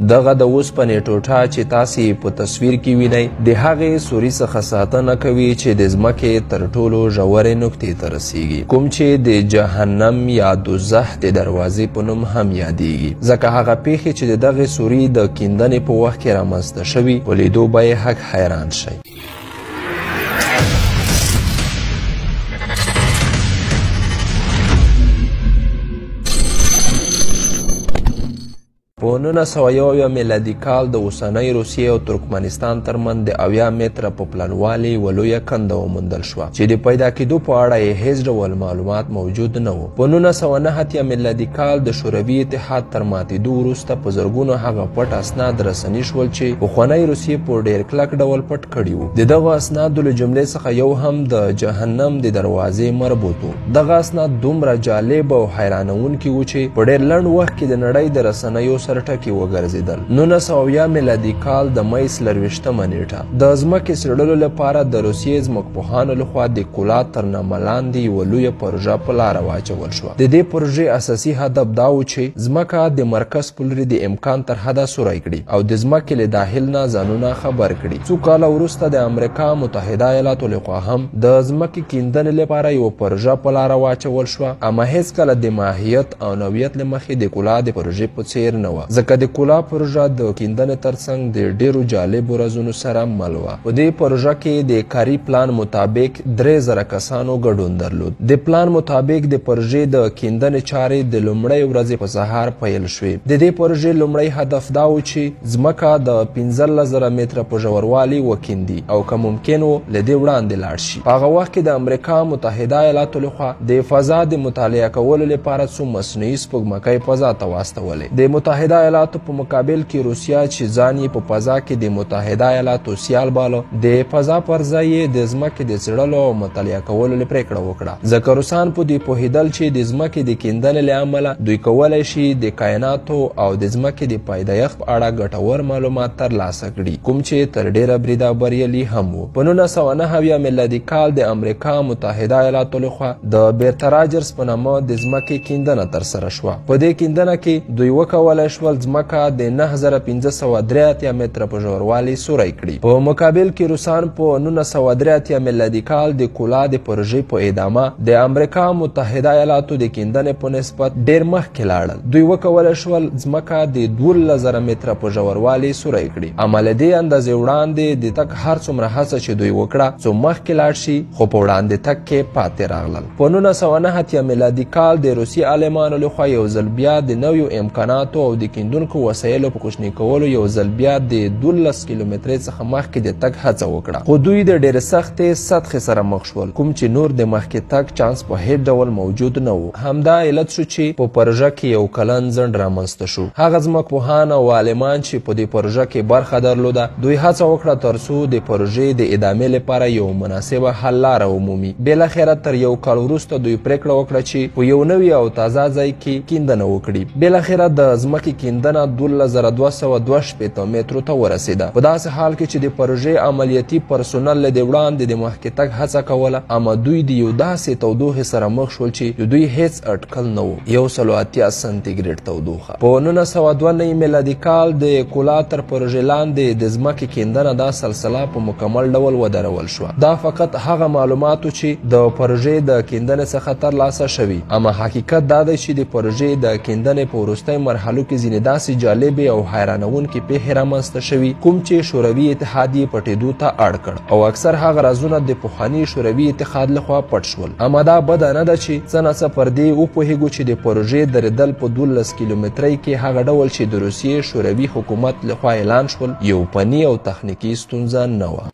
دغه د اوسپنې ټوټه چې تاسې په تصویر کې وینئ د هغې سوري څخه ساتنه کوي چې د ځمکې تر ټولو ژورې نقطې ته رسیږي، کوم چې د جهنم یا دوزخ د دروازې په نوم هم یادیږي، ځکه هغه پیښې چې د دغې سوري د کیندنې په وخت کې رامنځته شوي په لیدو به یې حق حیران شئ. په 1901 میلادي کال د اوسنۍ روسیې او ترکمنستان ترمنځ د 80 متره په پلنوالي یوه لویه کنده وموندل شوه چې د پیدا کېدو په اړه یې هیڅ ډول معلومات موجود نه وو. په 1909 میلادي کال د شوروي اتحاد تر ماتېدو وروسته په زرګونو هغه پټ اسناد رسني شول چې پخوانۍ روسیې په ډېر کلک ډول پټ کړي وو. د دغو اسنادو له جملې څخه یو هم د جهنم د دروازې مربوط و. دغه اسناد دومره جالب او حیرانونکي وو چې په ډېر لنډ وخت کې د نړۍ د رسنیو سره ټکي وګرځېدل. 1900 میلادي کال د مۍ 24مه نیټه د ځمکې څېړلو لپاره د روسیې ځمکپوهانو لخوا د کولا تر نامه لاندې یوه لویه پروژه په لاره واچول شوه. د دې پروژې اساسي هدف دا و چې ځمکه د مرکز په لوري د امکان تر حده سوری کړي او د ځمکې له داخل نه ځانونه خبر کړي. څو کاله وروسته د امریکا متحده ایالاتو لخوا هم د ځمکې کیندنې لپاره یوه پروژه په لاره واچول شوه، اما هیڅکله د ماهیت او نوعیت له مخې د کولا د پروژې په څیر نه وه، ځکه د کولا پروژه د کیندنې ترڅنګ د ډیرو جالبو رازونو سره مل وه. په دې پروژه کې د کاري پلان مطابق 3000 کسانو ګډون درلود. د پلان مطابق د پروژې د کیندنې چارې د لومړۍ ورځې په سهار پیل شوې. د دې پروژې لومړی هدف دا و چې ځمکه د 15000 متره په ژوروالي وکیندي او که ممکن و له دې وړاندې لاړ شي. په هغه وخت کې د امریکا متحده ایالاتو لخوا د فضا د مطالعه کولو لپاره څو مصنوعي سپوږمکۍ فضا ته واستولې. د متحده ایالاتو په مقابل کې روسیه چې ځان یې په فضا کې د متحده ایالاتو سیال باله، د فضا پر ځای یې د ځمکې د څېړلو او مطالعه کولو لپاره پرېکړه وکړه، ځکه روسان په دې پوهېدل چې د ځمکې د کیندنې له امله دوی کولی شي د کایناتو او د ځمکې د پیدایښت په اړه ګټور معلومات ترلاسه کړي، کوم چې تر ډېره بریده بریالي هم و. په 1909 میلادي کال د امریکا متحده ایالاتو لخوا د بیرته راجرز په نامه د ځمکې کیندنه ترسره شوه. په دې کیندنه کې دوی وکولی شول ځمکه د 9583 متره په ژوروالي سوری کړي. په مقابل کې روسان په 1983 میلادي کال د کولا د پروژې په ادامه د امریکا متحده ایالاتو د کیندنې په نسبت ډېر مخکې لاړل. دوی وکولی شول ځمکه د 12000 متره په ژوروالي سوری کړي، اما له دې اندازې وړاندې د تګ هر څومره هڅه چې دوی وکړه څو مخکې لاړ شي، خو په وړاندې تګ کې پاتې راغلل. په 1909 میلادي کال د روسي عالمانو لخوا یو ځل بیا د نویو امکاناتو او د کیندونکو وسایلو په کوچني کولو یو ځل بیا د 12 کیلومترۍ څخه مخکې د تګ هڅه وکړه، خو دوی د ډېرې سختې سطحې سره مخ شول، کوم چې نور د مخکې تګ چانس په هیڅ ډول موجود نه و. همدا علت شو چې په پروژه کې یو کلن ځنډ رامنځته شو. هغه ځمکپوهان او عالمان چې په دې پروژه کې برخه درلوده، دوی هڅه وکړه ترڅو د پروژې د ادامې لپاره یو مناسبه حل لاره ومومي. بالاخره تر یو کال وروسته دوی پرېکړه وکړه چې په یو نوي او تازه ځای کې کیندنه وکړي. بالاخره د ځمکې کیندنه 12262 مترو ته ورسېده. په داسې حال کې چې د پروژې عملیاتي پرسونل له دې وړاندې د مخکې تګ هڅه کوله، اما دوی د یو داسې تودوخې سره مخ شول چې د دوی هیڅ اټکل نه و، 180 سانتیګریډ تودوخه. په 1902 میلادي کال د کولا تر پروژې لاندې د ځمکې کیندنه دا سلسله په مکمل ډول ودرول شوه. دا فقط هغه معلوماتو چې د پروژې د کیندنې څخه ترلاسه شوي، اما حقیقت دا دی چې د پروژې د کیندنې په وروستۍ مرحلو کې ځینې داسې جالبې او حیرانونکې پیښې رامنځته شوي، کوم چې شوروي اتحاد یې پټېدو ته اړ کړ او اکثر هغه رازونه د پخواني شوروي اتحاد لخوا پټ شول. اما دا بده نه ده چې څه ناڅه پر دې وپوهېږو چې د پروژې درېدل په 12 کیلومترۍ کې هغه ډول چې د روسیې شوروي حکومت لخوا اعلان شول یو فني او تخنیکي ستونزه نه وه.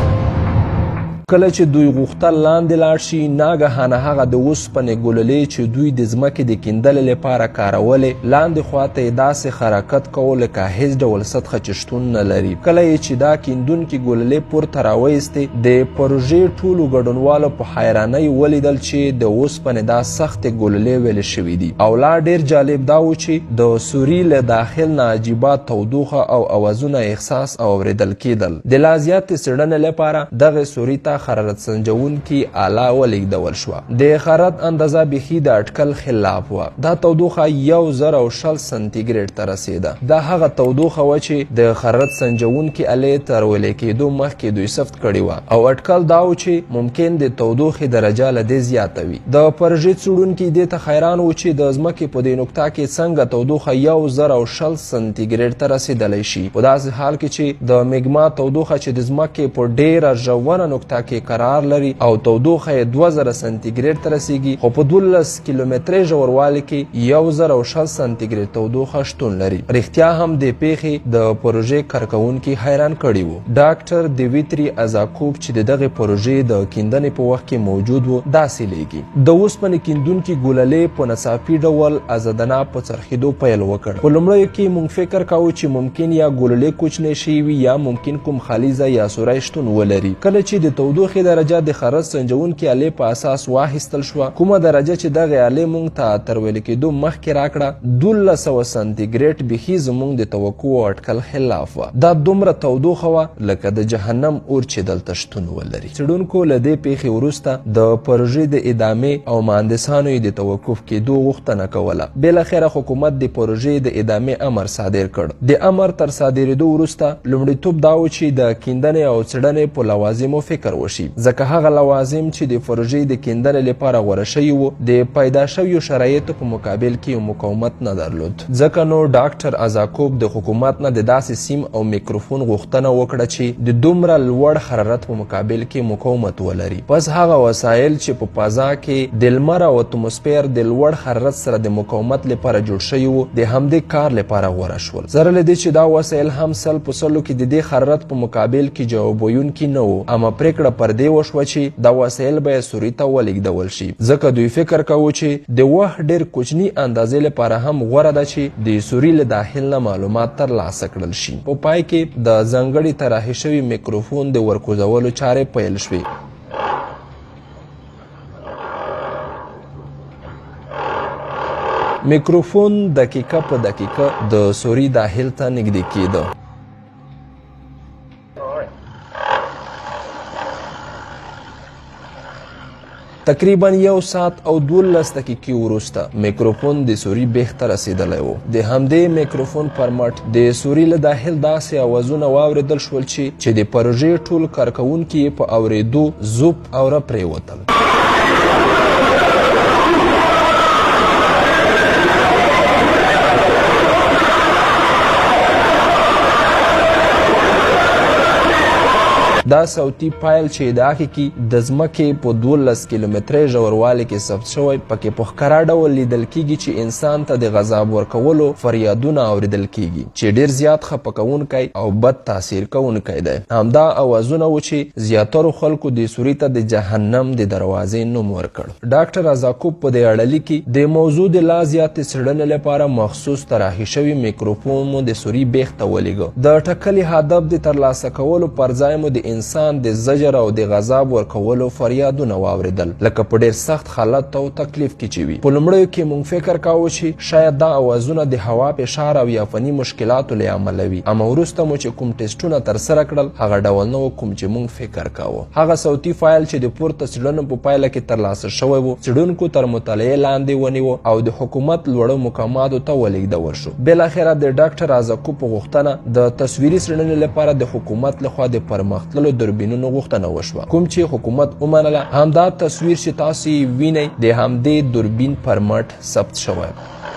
کله چې دوی غوښتل لاندې لاړ شي، ناګهانه هغه د اوسپنې ګلولې چې دوی د ځمکې د کیندلې لپاره کارولې لاندې خواته یې داسې حرکت کوو لکه هیڅ ډول سطحه چې شتون نه لري. کله یې چې دا کیندونکي ګلولې پورته راویستې، د پروژې ټولو ګډونوالو په حیرانۍ ولیدل چې د اوسپنې دا سختې ګلولې ویلې شوي دي. او لا ډېر جالب دا و چې د سوري له داخل نه عجیبه تودوخه او اوازونه احساس او اورېدل کېدل. د لا زیاتې څېړنې لپاره دغې سوري ته حرارت سنجونکي آله ولیږدول شوه. د حرارت اندازه بیخي د اټکل خلاف وه. دا تودوخه 1020 سانتیګریډ ته رسېده. دا هغه تودوخه وه چې د حرارت سنجونکي آلې تر ویلې کېدو مخکې دوی ثبت کړې وه او اټکل دا و چې ممکن د تودوخې درجه له دې زیاته وي. د پروژې څېړونکي دې ته حیران و چې د ځمکې په دې نقطه کې څنګه تودوخه 1020 سانتیګریډ ته رسېدلی شي، په داسې حال کې چې د میګما تودوخه چې د ځمکې په ډېره ژوره نقطه کې قرار لري او تودوخه یې 2000 سانتیګریډ ته رسیږي، خو په 12 کیلومترۍ ژوروالي کې 1020 سانتیګریډ تودوخه شتون لري. رښتیا هم د پیښې د پروژې کارکوونکي حیران کړي وو. ډاکټر دیویتری ازاکوب چې د دغې پروژې د کیندنې په وخت کې موجود و داسې لیږي: د اوسپنې کیندونکي ګوللې په ناڅاپي ډول ازادانه په څرخېدو پیل وکړ. په لومړیو کې موږ فکر کاوه چې ممکن یا ګوللې کوچنۍ شوي وي یا ممکن کوم خالیزه یا سوری شتون ولري. کله چې د تودوخې درجه د حرارت سنجونکي آلې په اساس واخیستل شوه، کومه درجه چې دغې آلې موږ ته تر ویلې کېدو مخکې راکړه 1200 سانتیګریډ بیخي زموږ د توقع او اټکل خلاف وه. دا دومره تودوخه وه لکه د جهنم اور چې دلته شتون ولري. څېړونکو له دې پیښې وروسته د پروژې د ادامې او مهندسانو یې د توقف کېدو غوښتنه کوله. بالاخره حکومت د پروژې د ادامې امر صادر کړ. د امر تر صادرېدو وروسته لومړیتوب دا و چې د کیندنې او څېړنې په لوازمو فکر وشي، ځکه هغه لوازم چې د پروژې د کیندنې لپاره غوره شوي وو د پیدا شویو شرایطو په مقابل کې مقاومت نه درلود. ځکه نو ډاکټر ازاکوب د حکومت نه د داسې سیم او میکروفون غوښتنه وکړه چې د دومره لوړ حرارت په مقابل کې مقاومت ولري. پس هغه وسایل چې په فضا کې د لمر او اتموسفیر د لوړ حرارت سره د مقاومت لپاره جوړ شوي وو د همدې کار لپاره غوره شول. سره له دې چې دا وسایل هم سل په سلو کې د دې حرارت په مقابل کې جواب ویونکي نه وو، اما پرېکړه پر دې وشوه چې دا وسایل به یې سوري ته ولیږدول شي، ځکه دوی فکر کوو چې د وخت ډېر کوچني اندازې لپاره هم غوره ده چې د سوري له داخل نه معلومات ترلاسه کړل شي. په پای کې د ځانګړي طراحي شوي میکروفون د ورکوزولو چارې پیل شوې. میکروفون دقیقه په دقیقه د سوري داخل ته نږدې کېده. تقریبا 1 ساعت او 12 دقیقې وروسته میکروفون د سوري بیخ ته رسېدلی و. د همدې میکروفون پر مټ د سوري له داخل داسې اوازونه واورېدل شول چې د پروژې ټول کارکوونکي یې په اورېدو زوپ اوره پرېوتل. دا صوتي فایل چې ادعا کېږي د ځمکې په 12 کیلومترۍ ژوروالي کې ثبت شوی، پکې په ښکاره ډول لیدل کېږي چې انسان ته د غذاب ورکولو فریادونه اورېدل کېږي چې ډېر زیات خفه کوونکی او بد تاثیر کوونکی دی. همدا اوازونه و چې زیاترو خلکو د سوري ته د جهنم د دروازې نوم ورکړ. ډاکټر ازاکوب په دې اړه لیکي: د موضوع د لا زیاتې څېړنې لپاره مخصوص طراحي شوي میکروفون مو د سوري بیخ ته ولیږه. د ټاکلي هدف د ترلاسه کولو پر ځای مو د انسان د زجر او د غذاب ورکولو فریادونه واورېدل، لکه په ډېر سخت حالت او تکلیف کې چې وي. په لومړیو کې موږ فکر کاوه چې شاید دا اوازونه د هوا فشار او یا فني مشکلاتو له امله وي، اما وروسته مو چې کوم ټسټونه ترسره کړل هغه ډول نه و کوم چې موږ فکر کاوه. هغه صوتي فایل چې د پورته څېړنو په پایله کې ترلاسه شوی و څېړونکو تر مطالعې لاندې ونیو او د حکومت لوړو مقاماتو ته ولیږدول شو. بالاخره د ډاکټر ازاکوب په غوښتنه د تصویري څېړنې لپاره د حکومت لخوا د پرمختللو دوربینونو غوښتنه وشوه، کوم چې حکومت ومنله. همدا تصویر چې تاسو یې وینئ د همدې دوربین پر مټ ثبت شوی.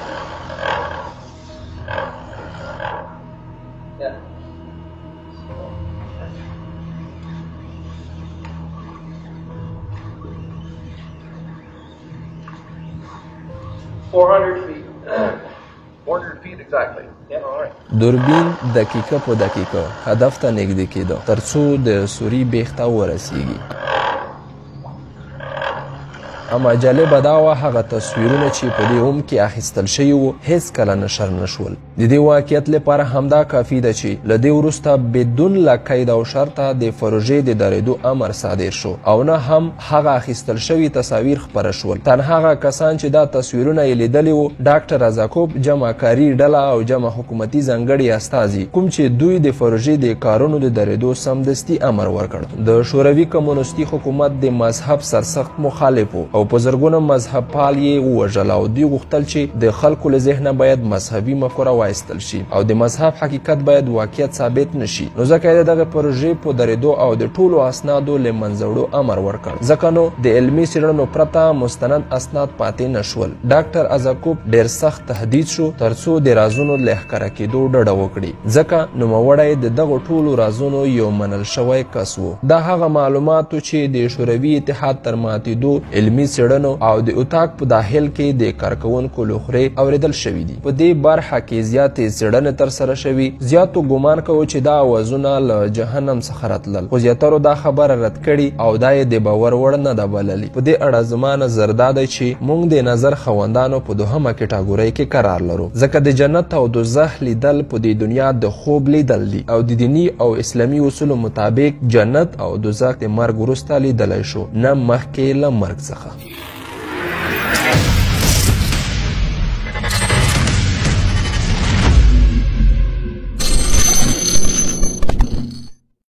دوربین دقیقه په دقیقه هدف ته نږدې کېده تر څو د سوري بیخ ته ورسیږي. اما جالبه دا وه هغه تصویرونه چې په دې اوم کې اخیستل شوي وو هیڅ کله نشر نشول. د دې واقعیت لپاره همدا کافي ده چې له دې وروسته بدون له قید او شرطه د پروژې د درېدو امر صادر شو او نه هم هغه اخیستل شوي تصاویر خپاره شول. تنها هغه کسان چې دا تصویرونه یې لیدلي وو ډاکټر ازاکوب جمعکاري ډله او جمع حکومتي ځانګړي استازي کوم چې دوی د پروژې د کارونو د درېدو سمدستي امر ورکړ. د شوروي کمونیستي حکومت د مذهب سرسخت مخالف او په زرګونه مذهب پال یې ووژل او دوی غوښتل چې د خلکو له ذهنه باید مذهبي مفکوره وایستل شي او د مذهب حقیقت باید واقعیت ثابت نشي. نو ځکه یې دغه پروژې په درېدو او د ټولو اسنادو له منځه وړو امر ورکړ. ځکه نو د علمي څېړنو پرته مستند اسناد پاتې نشول. ډاکټر ازاکوب ډېر سخت تهدید شو ترڅو د رازونو له ښکاره کېدو ډډه وکړي ځکه نوموړی د دغو ټولو رازونو یو منل شوی کس و. دا هغه معلوماتو چې د شوروي اتحاد تر ماتېدو علمي څېړنو او د اتاق په داخل کې د کارکوونکو له خولې اورېدل شوي دي. په دې برخه کې زیاتې څېړنې ترسره شوي. زیاتو ګمان کوو چې دا اوازونه له جهنم څخه راتلل خو زیاترو دا خبره رد کړي او دا یې د باور وړ نه ده بللي. په دې اړه زما نظر دا دی چې موږ د نظر خوندانو په دوهمه کټاګورۍ کې قرار لرو ځکه د جنت او دوزخ لیدل په دې دنیا د خوب لیدل دي او د دیني او اسلامي اصولو مطابق جنت او دوزخ د مرګ وروسته لیدلی شو نه مخکې له مرګ څخه.